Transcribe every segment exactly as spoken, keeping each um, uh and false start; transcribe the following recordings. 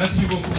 Merci beaucoup.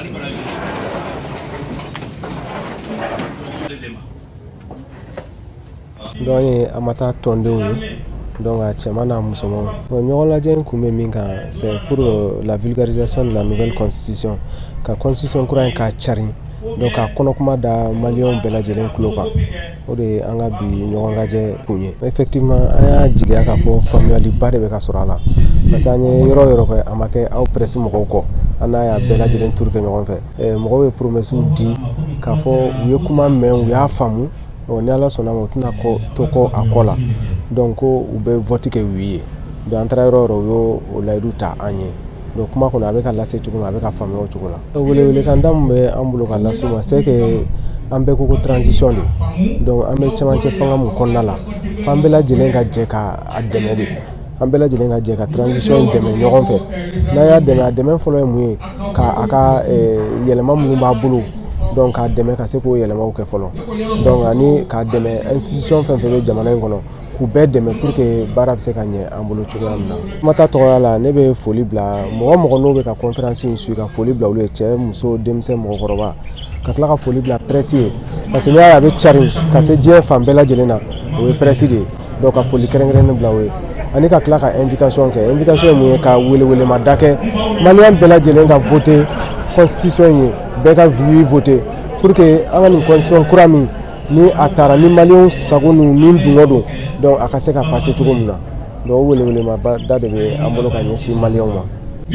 Donc, amata tondo, donc à Tchemana Moussomo. Nous avons dit que c'est pour la vulgarisation de la nouvelle constitution. La constitution est un chari. Donc, à Konokma da Malion Beladjelen Kuloka. O de anga bi ñonga je kunye effectivement aya jiga ka fo family bare be ka sorala parce que anye yoro yoro ko amake aw presse mo ko ana ya Beladjelen turke ñon fe e mo ko promesse di ka fo ye kuma men ya famu o ni ala sona mo tuna ko to ko akola donc u be vote ke wiye do antra yoro yo o laydu ta anye donc kuma ko na be ka lasse tuko na be ka famu o tuko la wele wele kan dam be ambulo ka lasuma c'est que ambe ko transition de donc ambe chamanche fanga mu konnala fambela jilenga jeka ademe de ambela jilenga jeka transition de me ñogon fe na ya de na de men folo mu ka aka yelema mu ba bulu donc a deme ka se ko yelema ko folo donc ani ka deme institution fe fe jamana ngono ku be deme pour que barab se kanye ambulo tugo amna mata to la ne be foli bla mo mo no be ka conférence in su ka foli bla ulu che muso demse mo goroba ka tla ka foli bla presse parce que ya ya be chari ka se je fambela jelena o presse de donc ka foli kerengren bla we ani ka tla ka invitation ke invitation mu ka wele wele madake malian bela jelenga voter constitution yi be ka vi voter pour que angani constitution kurami ni atara ni malion sagonu ni dungodo donc akase ka passer tout comme là donc wele wele ma da de be ambolo ka nyeshi malion ma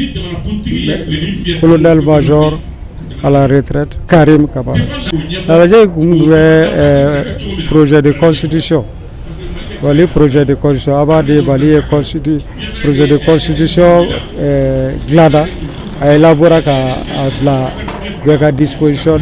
colonel major à la retraite Karim Kaba. J'ai un projet de constitution. Le projet de constitution, avant de balayer le projet de constitution, Glada a élaboré à disposition,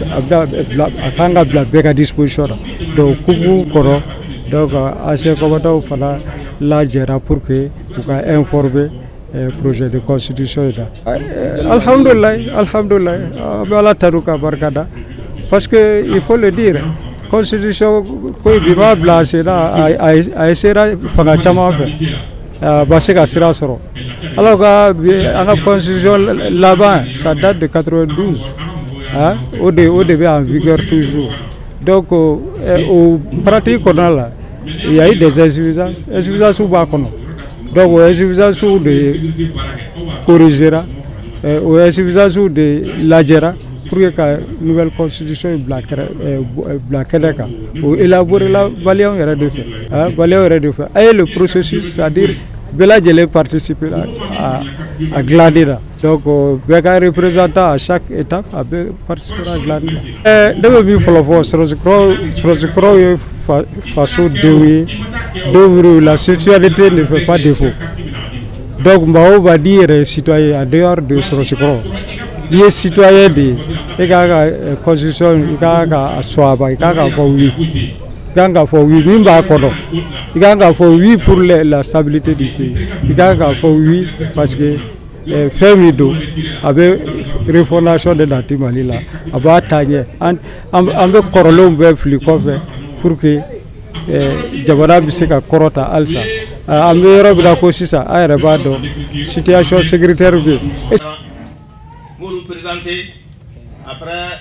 à disposition. Donc, donc, à ce moment-là, il fallait la pour que vous informer. Projet de constitution. Alhamdulillah, Alhamdulillah, Allah taruka barkada. Parce que il faut le dire, constitution ko biba blase là a essera fanga chama fait. Basika sera soro. Alors que la constitution là-bas, ça date de quatre-vingt-douze. Hein? Au début en vigueur toujours. Donc au pratique on a là, il y a eu des insuffisances, insuffisances ou pas. Donc, l'insuffisance de corriger, l'insuffisance de l'agera pour que la nouvelle constitution soit élaborer la Valéon est de fait. Valéon est de fait. Et le processus, c'est-à-dire Beladjelen participer à, à Gladira. Donc, les représentants à chaque étape participer à Gladira. D'abord, il faut le voir sur le façon de la sexualité ne fait pas défaut. Donc, on va dire citoyen en dehors de ce secret. Il est citoyen de la constitution, il y a Swaba, il y a oui. Il y a oui, il y a oui pour la stabilité du pays. Il y a oui parce que Fémido avec refondation de la Timali là, avec Tanya, avec Corolom pour que Jabara Bisseka Korota Alsa, Amero Brakosisa, Aérabado, situation sécuritaire. Vous nous présentez après,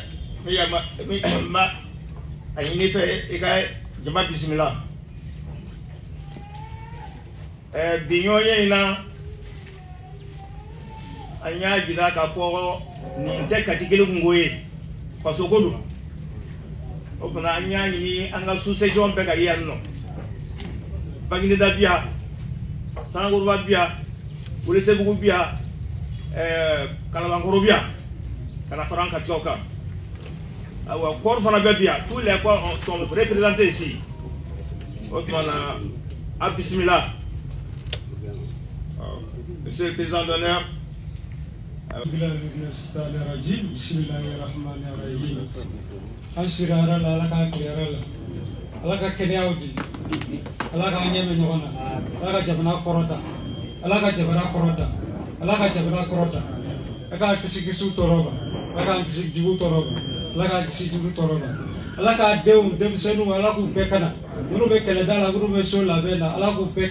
il fait égal, je m'appelle Bismillah. Bignoye na anya jira ka fo ni te katigele ngoye faso godo o kuna anya ni anga succession be ga yanno bagine da bia sango ba bia wole se bugu bia euh kala bangoro bia kana franka tioka awa kor fana be bia tous les corps sont représentés ici o kuna a bismillah. Monsieur le président d'honneur,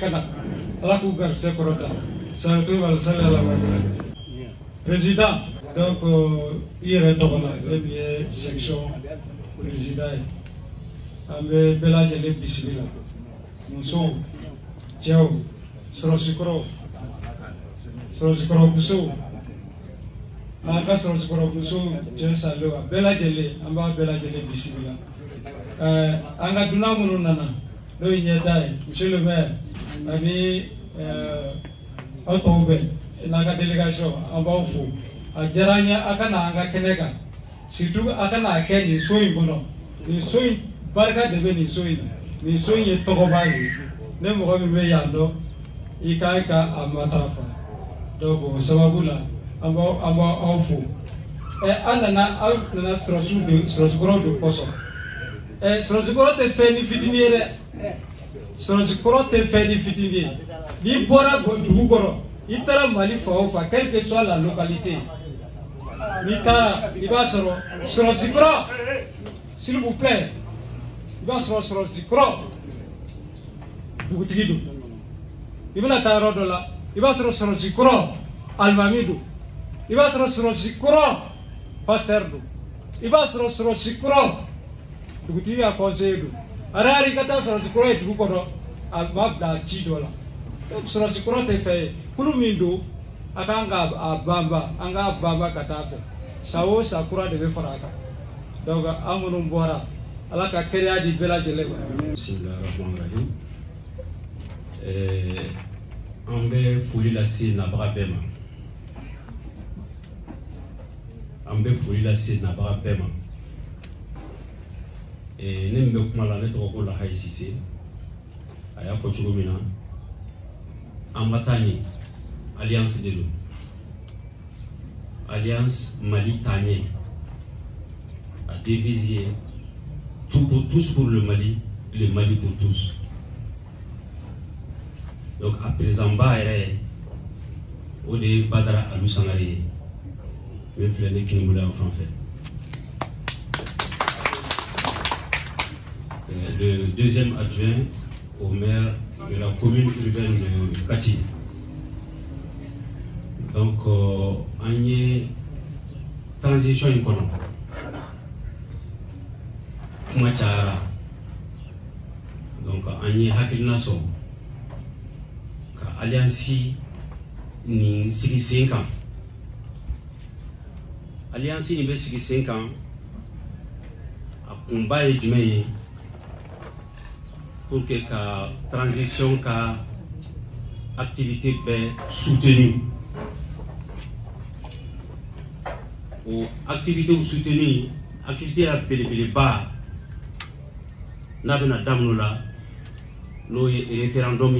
Président, Donc, il y a une section président. Ambe bela jele bismillah. Muso, Jao, Sorosikoro, Sorosikoro Buso. Aka Sorosikoro Buso, Jesaloa, bela jele, amba bela jele bismillah. Euh, anga duna munu nana, no inyetaye, monsieur le maire, ani euh, autobe, naga délégation, amba ofu. Ajaranya akana anga kenega, surtout akana akeni soyi bono, ni soyi barka de ni soyi, ni soyi ye togobagi, ne mo mi me yando, ika ika amatafa, donc sababula, amba amba ofu. E anana au nana strosu de strosu gro de poso. E strosu gro te feni fitiniere, strosu gro te feni fitiniere. Ni bora du goro, itara mali fa quelle que soit la localité. Nita, il va sur le zikro, s'il vous plaît. Il va sur le zikro. Bougutidou. Il va la rodola. Il va sur le zikro. Almamidou. Il va sur le zikro. Passerdo. Il va sur le zikro. Bougutidou a conseillé. Arari kata sur le zikro et Bougoro. Almabda Chidola. Sur le zikro te fait. Kulumindo. Akanga abamba, anga abamba katape. Sao sakura de befaraka. Donc amunum bora. Alaka keria di bela jele. Bismillahirrahmanirrahim. Eh, ambe fuli la si na brabema. Ambe fuli la si na brabema. Eh, nembe kumala netro ko la haisisi. Aya fo chugumina. Ambatani. Alliance de l'eau. Alliance Mali-Tanier a dévisé tout pour tous pour le Mali, le Mali pour tous. Donc à présent, au dé Badara Alusangari, même flâner qui nous l'a enfin fait. C'est le deuxième adjoint au maire de la commune urbaine de Kati. Donc, on a une transition économique. Donc, on a une hakilnaso. Alliance ni cinq ans. Alliance ni cinq ans. A combat et du pour que la transition, la activité soit soutenue. Ou activité ou soutenue, activité à Bélébélé bas, n'a pas d'âme là, nous référendum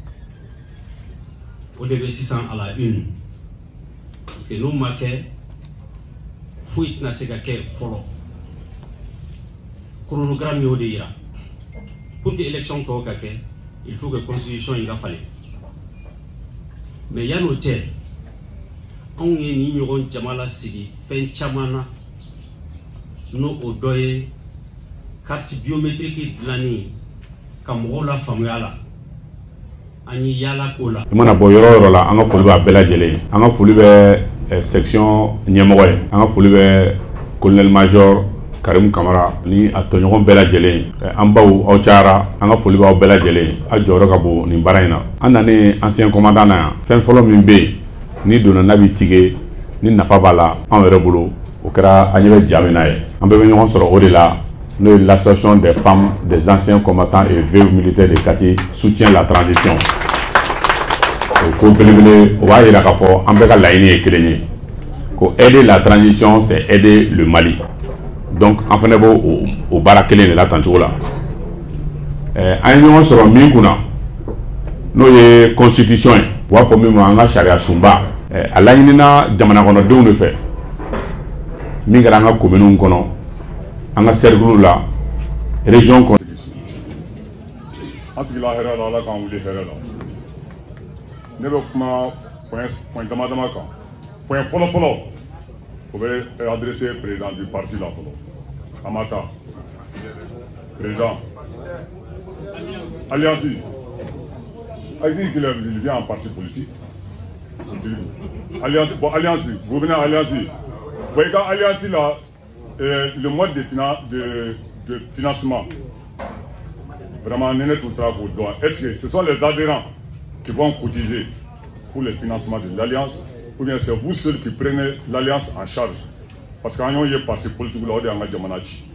au début six cents à la une. Parce que nous marquons, fuit na se kake follow. Chronogramme yo de ira. Pour que l'élection to kake, il faut que la constitution y falle. Mais il y a noté. On est ni ɲɔgɔn jama la sigi fɛn caman na n'o o dɔ ye carte biométrique dilanni ka mɔgɔw la faamuya la an ye yaala k'o la. I mana bɔ yɔrɔ o yɔrɔ la an ka foli b'a bɛɛ lajɛlen ye. An ka foli bɛ section ɲɛmɔgɔ ye, an ka foli bɛ colonel major Karim Kamara ni a tɔɲɔgɔn bɛɛ lajɛlen ye. An baw aw cayara, an ka foli b'aw bɛɛ lajɛlen ye. A jɔyɔrɔ ka bon nin baara in na. An nanen ancien commandant na yan, fɛn fɔlɔ min bɛ yen ni donna n'a bɛ tigɛ ni nafa b'a la an yɛrɛ bolo o kɛra an ɲɛ bɛ ja min na ye. An bɛɛ bɛ ɲɔgɔn sɔrɔ o de la n'o ye l'association des femmes des anciens combattants et veuves militaires de Kati soutient la transition. O ko belebele o b'a yira k'a fɔ an bɛɛ ka laɲini ye kelen ye ko aider la transition c'est aider le Mali. Donc an fana b'o o baara kelen de la tan cogo la. Ɛɛ an ye ɲɔgɔn sɔrɔ min kunna n'o ye constitution ye u b'a fɔ min ma an ka sariya sunba. A laɲinina jamana kɔnɔdenw de fɛ min kɛra an ka communes kɔnɔ an ka cercle la région kɔnɔ. An sigila hɛrɛ la Ala k'an wuli hɛrɛ la. Ne bɛ kuma point dama dama kan. Point fɔlɔ fɔlɔ o bɛ adressé président du parti la fɔlɔ Amata. Président Alliance. Il dit qu'il vient en parti politique. Alliance, bon, Alliance, vous venez à Alliance, voyez, quand Allianz là, euh, le mode de, finan de, de financement, vraiment, est-ce que ce sont les adhérents qui vont cotiser pour le financement de l'Alliance, ou bien c'est vous seuls qui prenez l'Alliance en charge? Parce qu'il y a un parti politique là, il y a un Djamanachi.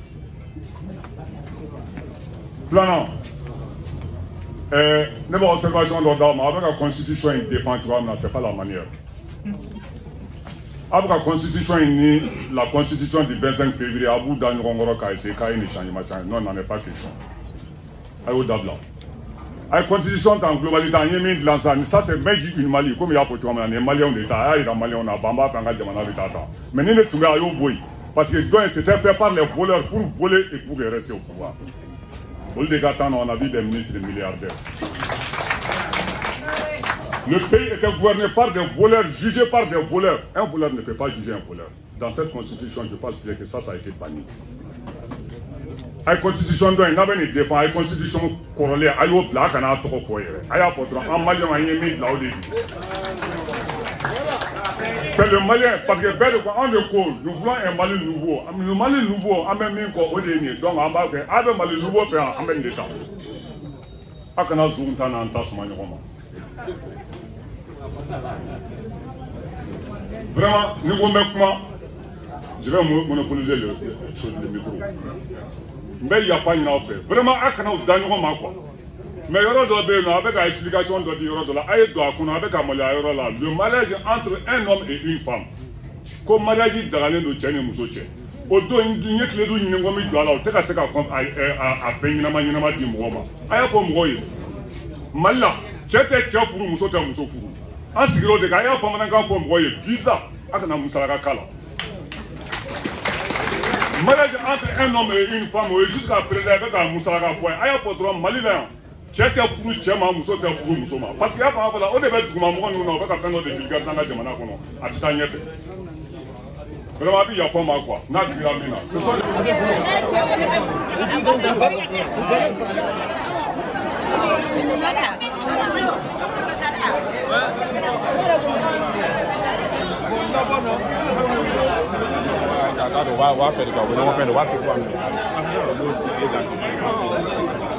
Planant, ne pas observation d'ordre, avec la constitution, il défend, tu vois, mais ce n'est pas la manière. Avec la constitution, la constitution du vingt-cinq février, à bout d'un rongoro qui a essayé de changer, non, n'en est pas question. Ayo Dabla. La constitution en globalité, ça c'est même une Mali, comme il y a pour toi, les Maliens d'État, les Maliens, on a Bamba, Panga, Djamana d'État. Mais nous ne trouvons pas au bout. Parce que c'était fait par les voleurs pour voler et pour rester au pouvoir. Au lieu de Gatan, on a vu des ministres et des milliardaires. Le pays était gouverné par des voleurs, jugé par des voleurs. Un voleur ne peut pas juger un voleur. Dans cette constitution, je pense bien que ça, ça a été banni. La constitution doit y avoir une défense, la constitution corollaire, il y a un peu de temps pour y aller. En Malien, il y a mis de là au début. C'est le Malien, parce que en de cours, nous voulons un Mali nouveau. Le Mali nouveau, on a même mis au début. Donc, on va faire un Mali nouveau, on va faire un État. On va faire un État. Vraiment, nous comment je vais monopoliser le, le, le micro. Mais il n'y a pas une offre. Vraiment, il y a un quoi. Mais il y a avec l'explication de le mariage entre un homme et une femme. Comme mariage de l'année de Tchène et Moussoche. Auto une clé d'une ngomi de la tête à ce qu'on a à Penginama Yinama di Mwoma. Aya comme Roy. Malla, Tchète Tchète pour Moussote Moussofou. En ce qui est Aya pour Mananga comme Roy, Visa, Akana Moussalaga Kala. Mariage entre un homme et une femme, jusqu'à présent avec un Moussalaga Foy. Aya pour toi, Malila. Tchète pour Tchèma Moussote pour Moussoma. Parce qu'il y a pas là, on devait tout maman, nous n'avons pas fait de vulgaire dans la Jamana Kono, à Titaniette. Vraiment, il y a pas mal quoi. N'a plus la mine. Ce sont les